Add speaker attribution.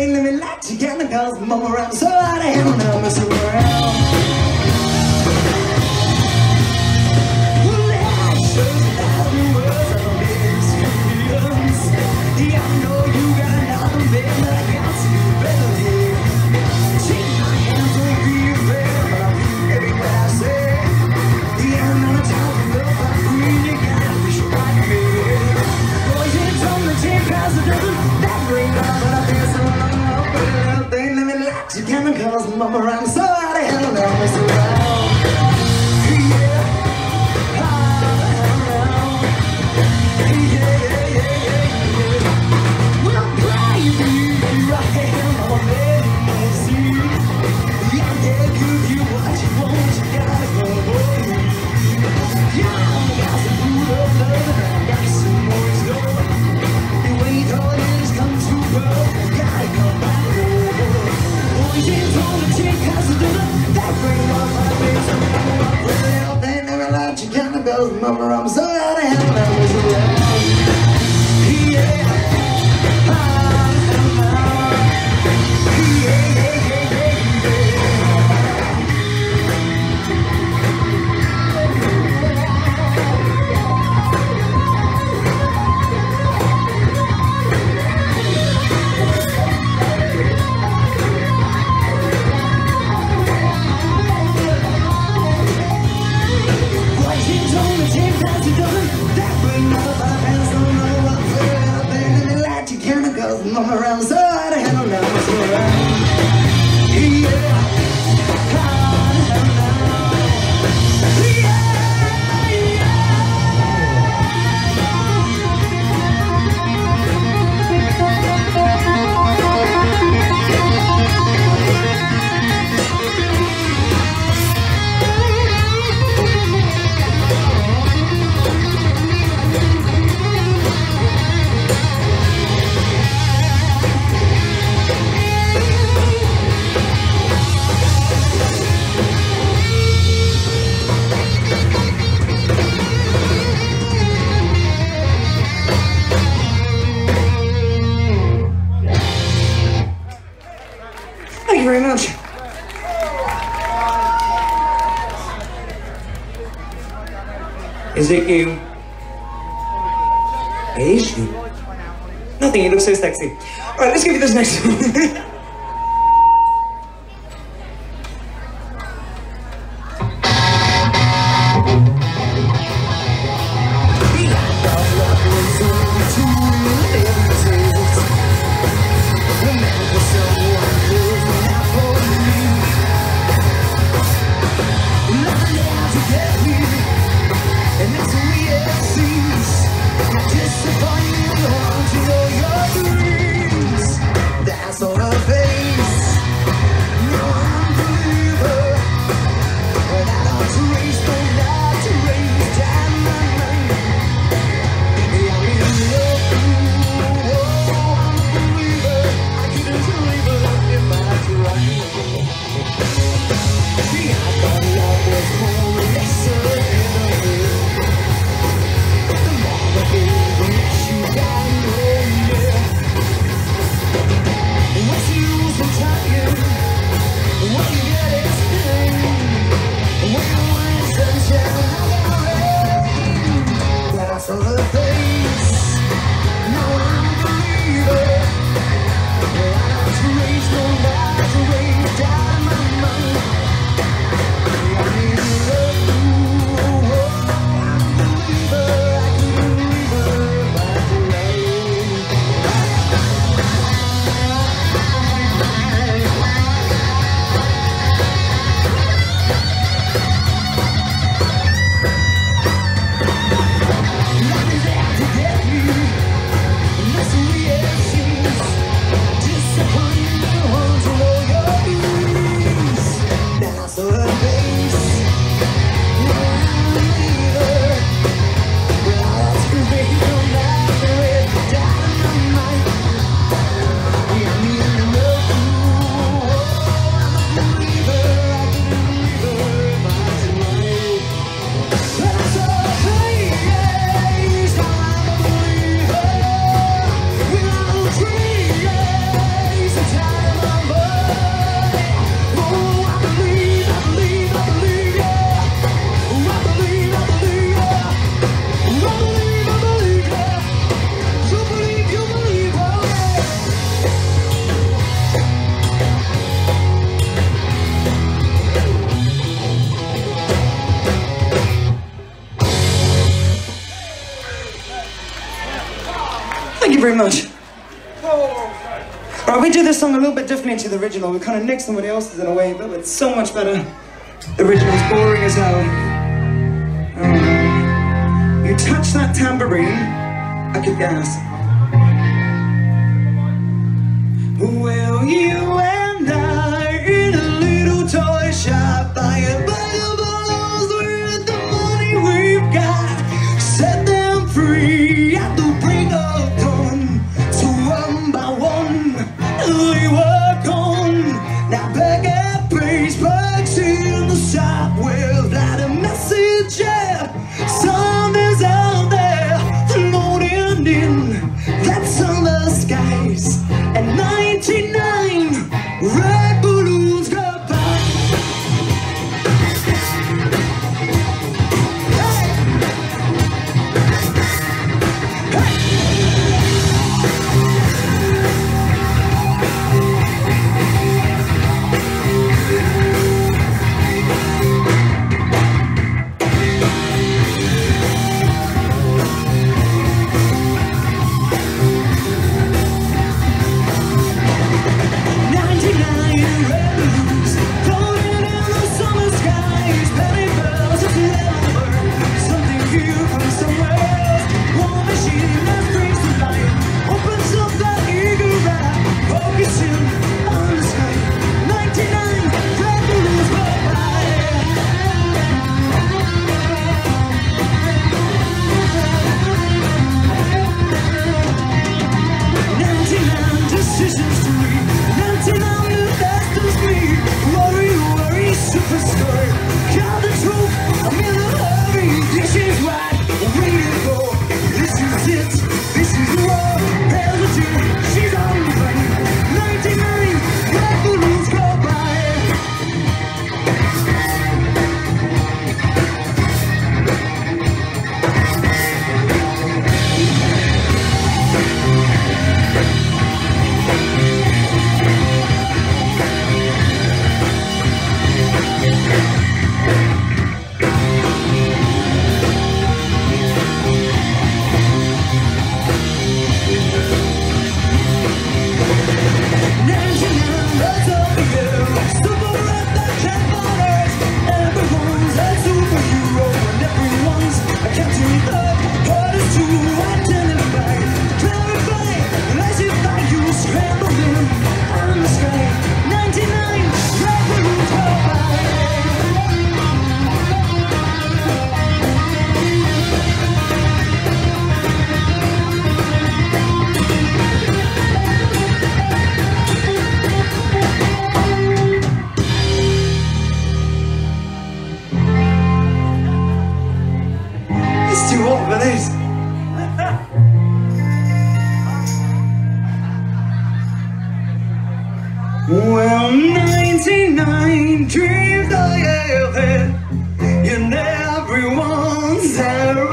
Speaker 1: ain't living like you can, cause mama around, so out of hell now, mess around. Well, that shows that the words of a experience. Yeah, I know you got another man that I can't see better here. Take my hands, don't be afraid, but I'll be everywhere I say. Yeah, I'm not a time for love, but I'm free, you gotta be sure I can be. Boys, it's on the tape, cause it doesn't that great love, but I feel so long, but they ain't living like you can, cause mama around, so out of hell now, mess around. Yeah, well, I'm crying for you, I am, I'm a man you see. Yeah, yeah, give you what you want, you gotta go for me. Yeah, I got some food of love, and I got some more to go. And when you call it is come too rough, you gotta come back over. Boys, it's on the tick, cause it doesn't that bring up my face. I'm up with it out, they never let you count the bells, mama, I'm so out of hell, now it's around. Mama around, so out of hell now, it's around. Thank you very much. Is it you? Is you? Nothing, you look so sexy. Alright, let's give you this next one. Love is very much. Alright, we do this song a little bit differently to the original. We kind of nick somebody else's in a way, but it's so much better. The original's boring as hell. You touch that tambourine, I could gas. Well, you and I in a little toy shop, buy a bag of balloons with the money we've got. Set them free at the break of dawn. So one by one, we were gone. Now back at Paceback's in the shop without a message, yeah. Something's out there floating in that summer skies. And 99 red balloons go by. Hey! Hey! 99 dreams I have had, and everyone's there.